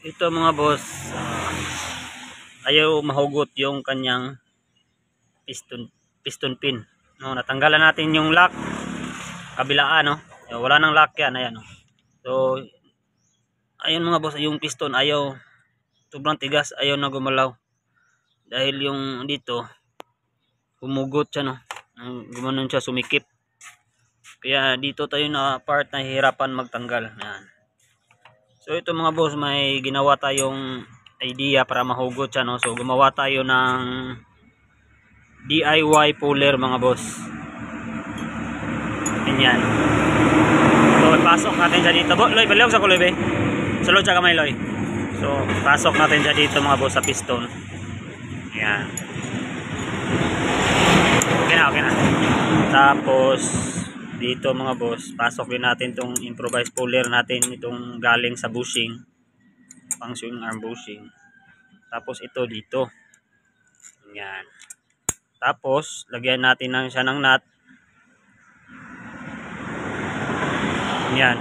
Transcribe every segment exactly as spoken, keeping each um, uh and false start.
Ito mga boss, uh, ayaw mahugot yung kanyang piston piston pin. No, natanggalan natin yung lock kabilaan, no. Wala nang lock yan, ayan, no. So ayun mga boss, yung piston ayaw, sobrang tigas, ayaw na gumalaw. Dahil yung dito humugot siya, no. Gumanon siya, sumikip. Kaya dito tayo na part na hihirapan magtanggal. Ayan. So ito mga boss, may ginawa tayong idea para mahugot siya, no. So gumawa tayo ng D I Y puller mga boss. Ganyan. So pasok natin siya dito. Loy, baliw sa kuloy be. Sulod sa kamay, Loy. So pasok natin siya dito mga boss sa piston. Ayan. Okay na, okay na. Tapos dito mga boss, pasok din natin itong improvised puller natin, itong galing sa bushing, pang swing arm bushing. Tapos ito dito. Yan. Tapos lagyan natin ng siya ng nut. Yan.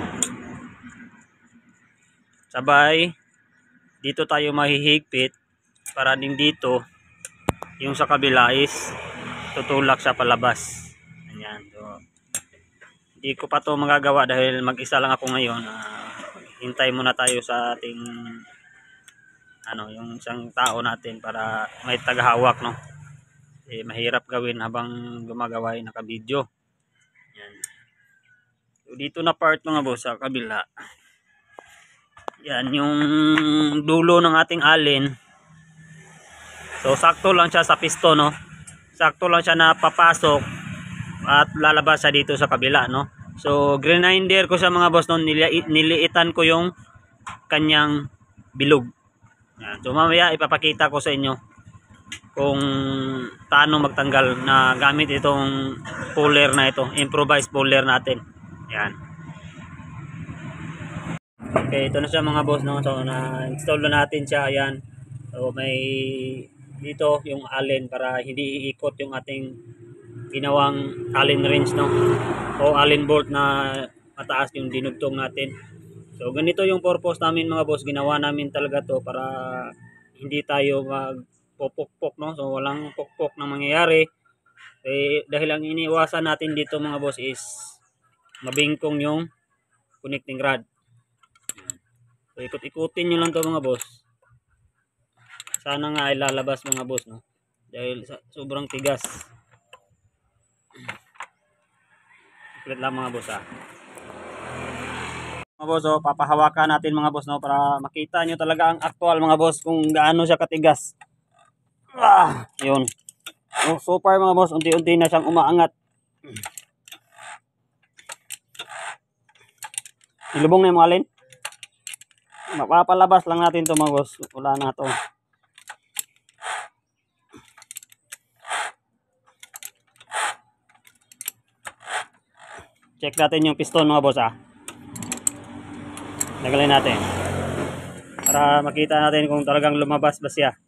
Sabay dito tayo mahihigpit para din dito yung sa kabila is tutulak siya palabas. Yan. So hindi ko pa to magagawa dahil mag-isa lang ako ngayon. Uh, hintay muna tayo sa ating ano, yung isang tao natin para may tagahawak, no. Eh, mahirap gawin habang gumagawa yung naka-video. Yan. So, dito na part mga boss sa kabila. Yan yung dulo ng ating alin. So sakto lang siya sa piston, no. Sakto lang siya na papasok at lalabas siya dito sa kabila, no. So grinder ko sa mga boss, no, nili niliitan ko yung kanyang bilog. Yan. So mamaya ipapakita ko sa inyo kung paano magtanggal na gamit itong puller na ito, improvised puller natin. Yan. Okay, ito na siya mga boss, no. So na-install na natin siya. Ayan. So may dito yung allen para hindi iikot yung ating ginawang allen wrench, no, o allen bolt na mataas yung dinugtong natin. So ganito yung purpose namin mga boss, ginawa namin talaga to para hindi tayo magpopokpok, no. So walang pokpok na mangyayari, eh, dahil ang iniiwasan natin dito mga boss is mabingkong yung connecting rod. So ikot-ikutin nyo lang to mga boss, sana nga ay lalabas mga boss, no, dahil sobrang tigas. Ulit lang mga boss, ah. Mga boss, oh, papahawakan natin mga boss, no, para makita nyo talaga ang actual mga boss kung gaano siya katigas. Ah, yun. Oh, so far mga boss, unti-unti na siyang umaangat. Ilubong na yung mga alin. Mapapalabas lang natin to mga boss. Wala na to. Check natin yung piston mga boss, ah. Nagalin natin para makita natin kung talagang lumabas ba siya.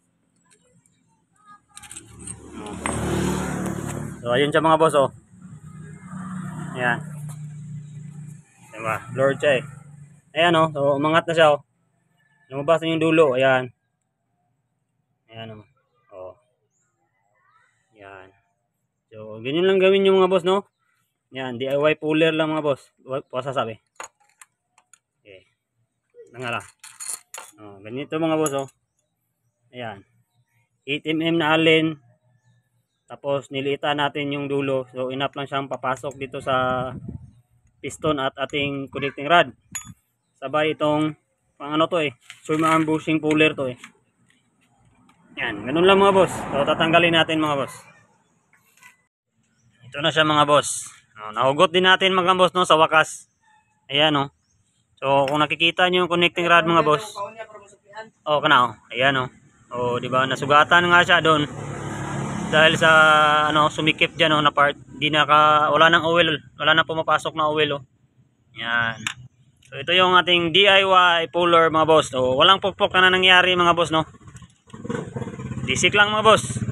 So ayun siya mga boss, oh. Ayan. Diba? Blurred siya, eh. Ayan, oh. So umangat na siya, oh. Lumabas na yung dulo. Ayan. Ayan, oh. Oh. Ayan. So ganyan lang gawin yung mga boss, no. Yan, D I Y puller lang mga boss. Puwasa sabi. Okay. Nangala. Oh, ganito mga boss, oh. Ayan. eight millimeter na allen. Tapos niliitan natin yung dulo. So enough lang siyang papasok dito sa piston at ating connecting rod. Sabay itong pang ano to, eh. Swing arm bushing puller to, eh. Yan, ganun lang mga boss. So tatanggalin natin mga boss. Ito na siya mga boss. Oh, nahugot din natin mga boss, no, sa wakas. Ayan, no. So kung nakikita niyo yung connecting rod mga boss. Oh, kana, oh. Ayan, no. Oh, di ba nasugatan nga siya doon. Dahil sa ano, sumikip diyan, no, na part. Di naka wala nang oil, wala nang pumapasok na oil, oh. Yan. So ito yung ating D I Y puller mga boss. So walang pokpok na nangyari mga boss, no. Disik lang mga boss.